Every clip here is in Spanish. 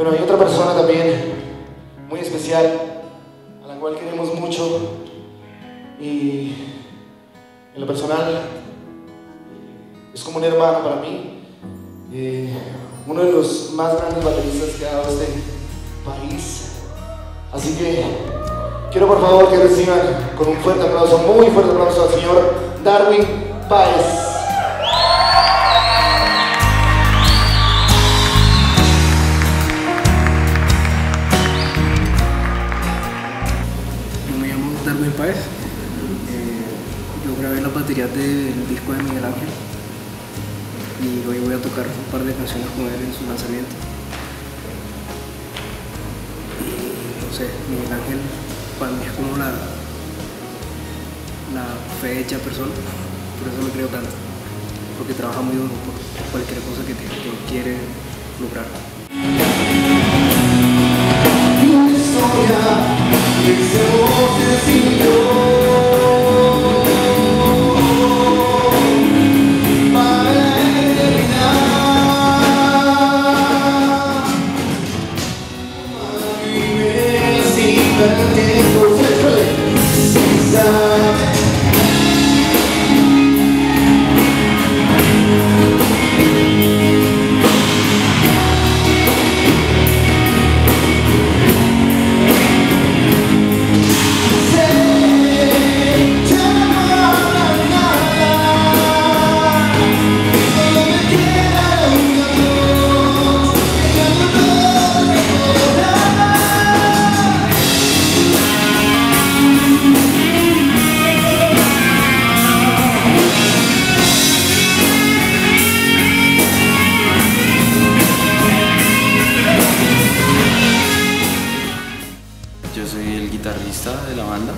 Bueno, hay otra persona también muy especial, a la cual queremos mucho y en lo personal es como un hermano para mí, uno de los más grandes bateristas que ha dado este país. Así que quiero por favor que reciban con un fuerte aplauso, muy fuerte aplauso al señor Darwin Páez. Darwin Páez. Yo grabé las baterías del disco de Miguel Ángel y hoy voy a tocar un par de canciones con él en su lanzamiento. Y no sé, Miguel Ángel para mí es como la fe hecha persona, por eso me creo tanto, porque trabaja muy duro por cualquier cosa que quiere lograr. Yo soy el guitarrista de la banda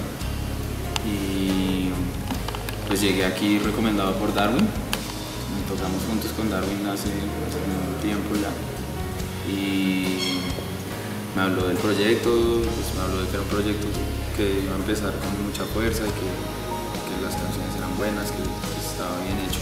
y pues llegué aquí recomendado por Darwin. Tocamos juntos con Darwin hace un tiempo ya y me habló del proyecto, pues me habló de que era un proyecto que iba a empezar con mucha fuerza y que las canciones eran buenas, que estaba bien hecho.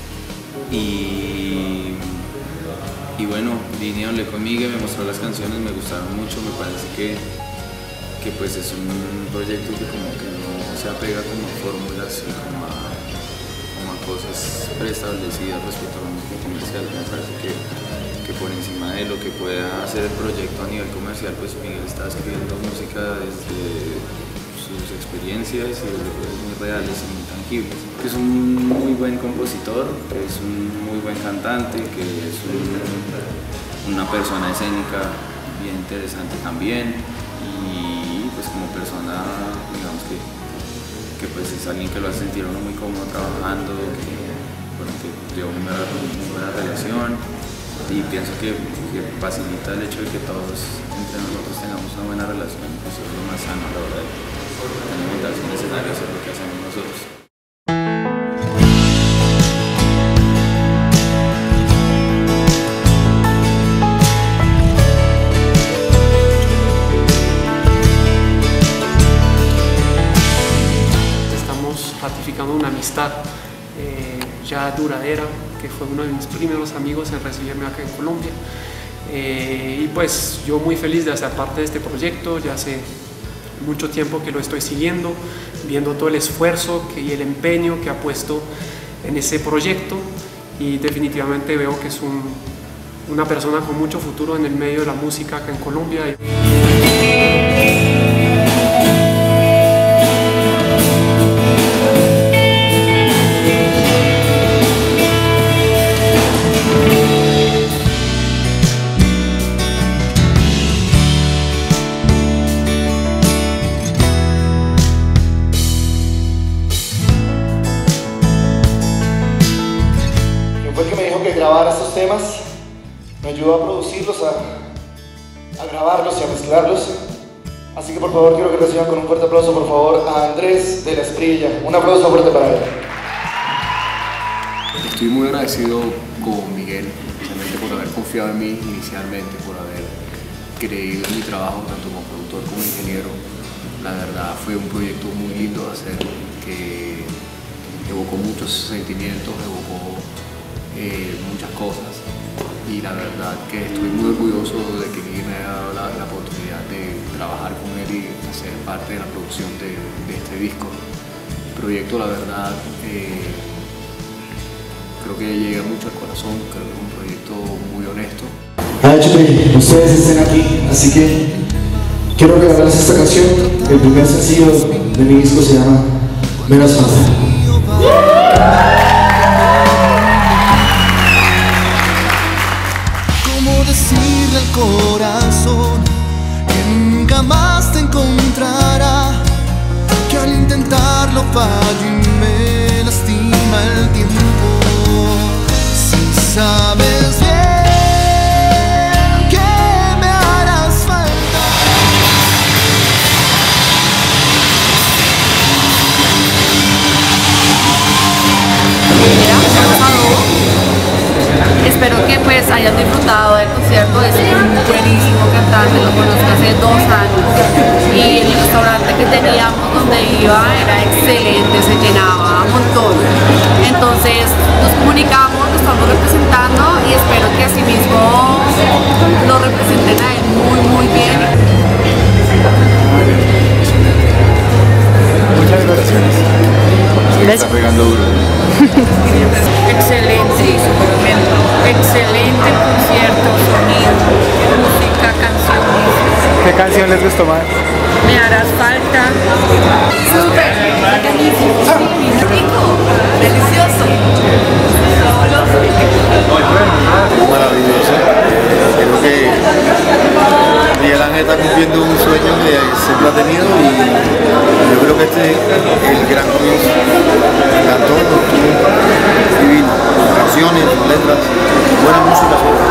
Y bueno, vine y hablé conmigo y me mostró las canciones, me gustaron mucho, me parece que pues es un proyecto que como que no se apega como a fórmulas y como a cosas preestablecidas respecto a la música comercial. Me parece que por encima de lo que pueda hacer el proyecto a nivel comercial, pues Miguel está escribiendo música desde sus experiencias y desde cosas muy reales y muy tangibles. Es un muy buen compositor, que es un muy buen cantante, que es una persona escénica bien interesante también. Y pues como persona, digamos que pues es alguien que lo hace sentir uno muy cómodo trabajando, que lleva una muy buena relación y pienso que facilita el hecho de que todos entre nosotros tengamos una buena relación, pues es lo más sano a la hora de montarse en escenario, hacer lo que hacemos nosotros. Ratificando una amistad ya duradera, que fue uno de mis primeros amigos en recibirme acá en Colombia. Y pues yo muy feliz de hacer parte de este proyecto, ya hace mucho tiempo que lo estoy siguiendo, viendo todo el esfuerzo y el empeño que ha puesto en ese proyecto y definitivamente veo que es una persona con mucho futuro en el medio de la música acá en Colombia. Fue el que me dijo que grabara estos temas, me ayudó a producirlos, a grabarlos y a mezclarlos. Así que por favor quiero que reciban con un fuerte aplauso por favor a Andrés de la Espriella. Un aplauso fuerte para él. Estoy muy agradecido con Miguel, especialmente por haber confiado en mí inicialmente, por haber creído en mi trabajo tanto como productor como ingeniero. La verdad fue un proyecto muy lindo de hacer, que evocó muchos sentimientos, evocó muchas cosas. y la verdad que estoy muy orgulloso de que Miguel me haya dado la oportunidad de trabajar con él y ser parte de la producción de este disco. El proyecto, la verdad, creo que llega mucho al corazón, creo que es un proyecto muy honesto. Ha hecho que ustedes estén aquí, así que quiero regalarles esta canción. El primer sencillo de mi disco se llama Me das falta. ¿Cómo decirle al corazón que nunca más te encontrará? Que al intentarlo fallo y me lastima el tiempo. Si sabes bien que me harás falta. Espero que pues hayan disfrutado del concierto. Es un buenísimo cantante, lo conozco hace 2 años y el restaurante que teníamos donde iba era excelente, se llenaba un montón. Entonces nos comunicamos, lo estamos representando y espero que así mismo lo representen a él muy bien. Muchas gracias. Está pegando duro. Excelente, excelente el concierto, sonido, música, canciones. ¿Qué canción les gustó más? Me harás falta. Súper, rico, delicioso. Maravilloso. Creo que Miguel Ángel está cumpliendo un sueño que siempre ha tenido y yo creo que este es el gran comienzo. Cantó, divino, canciones, letras, buena música sobre todo.